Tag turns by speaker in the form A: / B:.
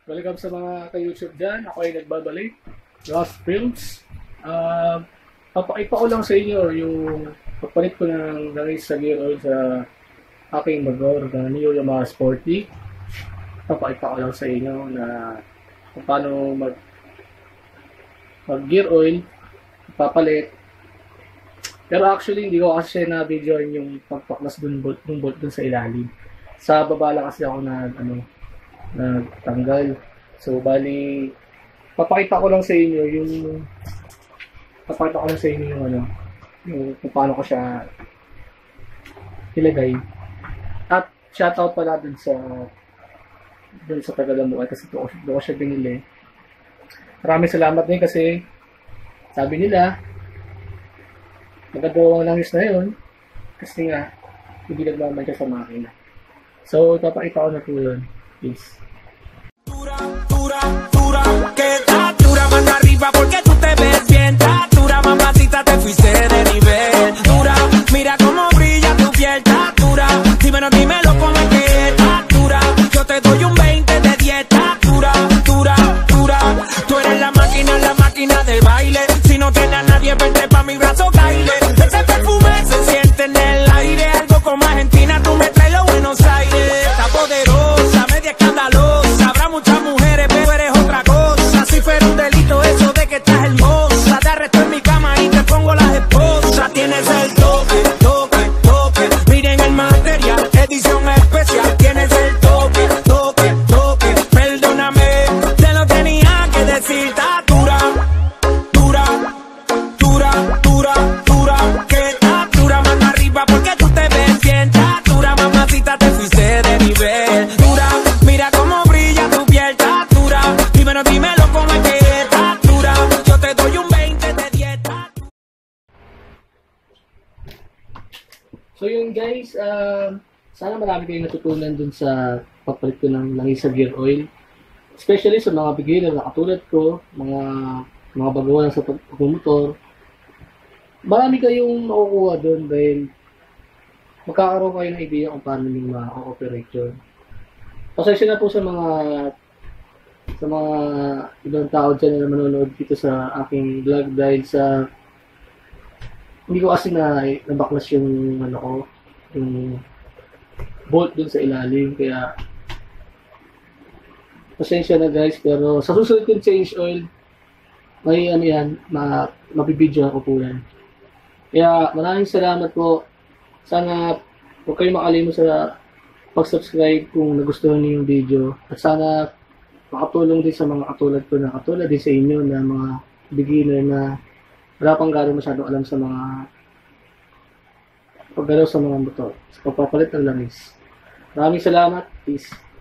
A: Welcome sa mga ka-YouTube dyan. Ako ay nagbabalik. Lost Films. Papakita ko lang sa inyo yung pagpalit ko ng langis sa gear oil sa aking motor na New Yamaha Sporty. Papakita ko lang sa inyo na kung paano mag gear oil, papalit. Pero actually hindi ko kasi na video yung pagpaklas dun bolt dun sa ilalim. Sa baba lang kasi ako nagtanggal. So bali papakita ko lang sa inyo yung yung kung paano ko siya ilagay. At shoutout pala dun sa Tagalamuan kasi doon ko siya binili. Maraming salamat din kasi sabi nila magandang langis na yun kasi nga hindi nagmamantya sa makina. So papakita ko na po yun. Peace.
B: Que dura mano arriba porque tú te ves bien. Dura mamacita, te fuiste de nivel. Dura, mira cómo brilla tu piel. Dura, dímelo cómo es que dura. Yo te doy un 20 de 10. Dura. Tú eres la máquina del baile. Si no tienes a nadie, vente pa' mi brazo, baile. Ese perfume se siente en el aire. Algo como Argentina, tú me traes los Buenos Aires. Está poderosa, media escandalosa. Habrá muchas mujeres, pero eres otra cosa. Si fuera un delito eso de que estás hermosa, te arresto en mi cama y te pongo las esposas. Tienes el toque. Miren el material, edición especial. Tienes el toque. Perdóname, te lo tenía que decir. Está dura. Que está dura mano arriba porque tú te ves bien. Está dura mamacita, te fuiste de nivel. Dura, mira cómo brilla tu piel. Está dura, dímelo cómo es que está dura. Yo te doy un 20 de 10.
A: So yun guys, sana marami kayong natutunan dun sa pagpalit ko ng langis sa gear oil. Especially sa mga beginner na katulad ko, mga baguhan sa pagmumotor. Marami kayong makukuha dun dahil magkakaroon kayo ng idea kung paano yung ma-operate yun. Pasensya na po sa mga ibang tao dyan na manonood dito sa aking vlog dahil sa hindi ko kasi nabaklas yung yung bolt dun sa ilalim, kaya pasensya na guys, pero sa susunod kong change oil may mabibidyo ako po yan. Kaya maraming salamat po. Sana huwag kayong makalimot sa pag-subscribe kung nagustuhan niyo yung video. At sana makatulong din sa mga katulad din sa inyo na mga beginner na wala pang gano'n masyadong alam sa mga paggalaw sa mga motor, sa pagpapalit ng langis. Maraming salamat. Peace.